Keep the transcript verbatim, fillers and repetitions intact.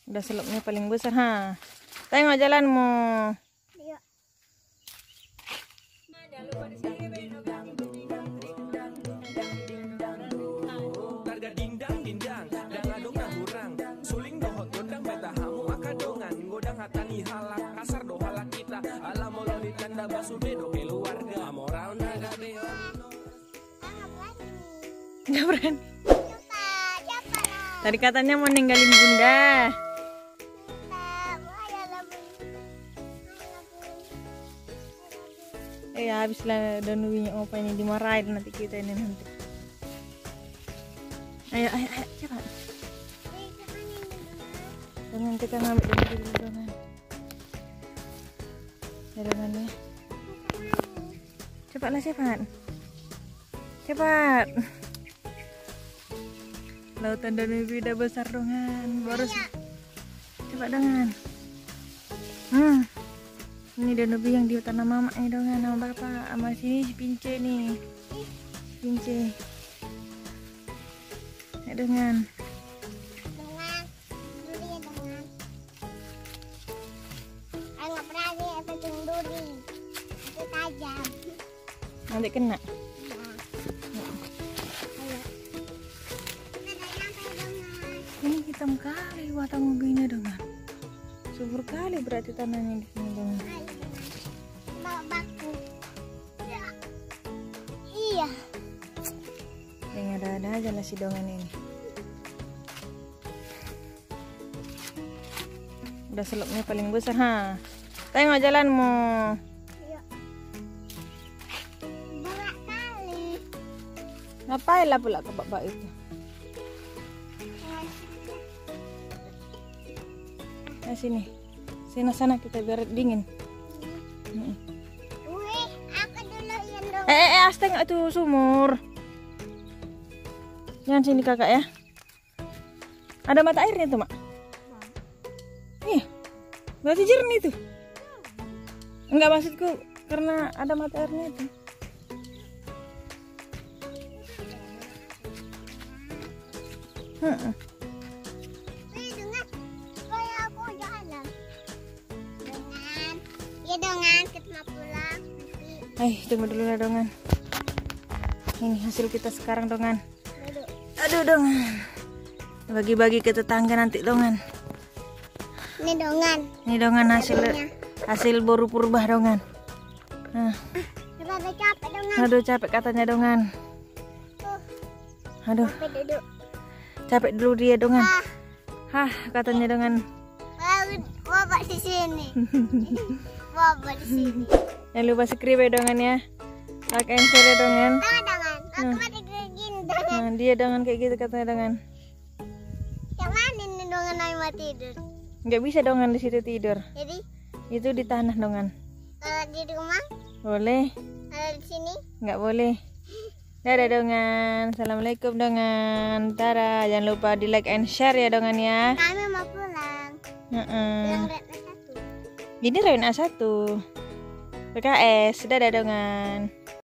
Udah selopnya paling besar, ha. Tengok jalanmu. Ayo. Nggak berani. Siapa? Siapa lah? Tadi katanya mau ninggalin bunda. Eh ya habislah danuwinya opa ini dimarahin nanti kita ini nanti. Ayo ayo ayo cepat. Jangan kita ngambil dulu dulu dengan. Ya dengannya. Cepatlah cepat. Cepat. Lautan Danuwi udah besar dongan. Baru cepat dongan. Hmm. Ini Danuwi yang di tanah mama nih dongan sama bapak. Sama sini si Pince nih. Pince. Ya dongan. Dengan duri ya dengan. Aku nggak pernah sih pegang duri. Itu tajam. Nanti kena. Ya. Ayo. Kita udah sampai dengan. Ini hitam kali watang mobilnya dongan. Subur kali berarti tanahnya di sini dongan. Ayo dengan. Bawa baku. Ya. Iya. Yang ada-ada aja lah si dongan ini. Udah selopnya paling besar, ha. Tengok jalanmu. Ayo. Berat kali. Ngapain lah pula ke bak itu? Nah sini. Sini sana kita biar dingin. Mm. Wih, aku dulu yang dong. Eh, eh, eh, as tengok itu sumur. Jangan sini kakak ya. Ada mata airnya tuh, Mak. Iya. Berarti jernih tuh. Enggak maksudku karena ada mata airnya itu. Heeh. Wih, dengan. Kayak aku jalan. Dengan. Ya dengan, kita mau pulang. Nanti Eh, tunggu dulu lah dongan. Ini hasil kita sekarang dongan. duduk. Aduh dongan. Bagi-bagi ke tetangga nanti dongan. Ini dongan. Ini dongan hasil hasil boru purba dongan. Nah, Kita udah capek dongan. aduh capek katanya dongan. Tuh, Aduh, sampai duduk. capek dulu dia dongan. Ah, Hah, katanya dongan. bapak di sini. Bapak di sini. Jangan lupa subscribe ya dongan ya. Like and share ya dongan. Tangan dongan. Aku mati kayak gini dongan. Nah, dia dongan kayak gitu katanya dongan. Yang mana ini dongan yang mau tidur? Nggak bisa dongan di situ tidur. Jadi Itu di tanah dongan. kalau di rumah, Boleh? kalau di sini. Nggak boleh. Dadah dongan. Assalamualaikum dongan. Tara, jangan lupa di like and share ya dongan ya. Kami mau pulang. Heeh. Pulang red satu. Ini Rayon A satu P K S. Dadah dongan.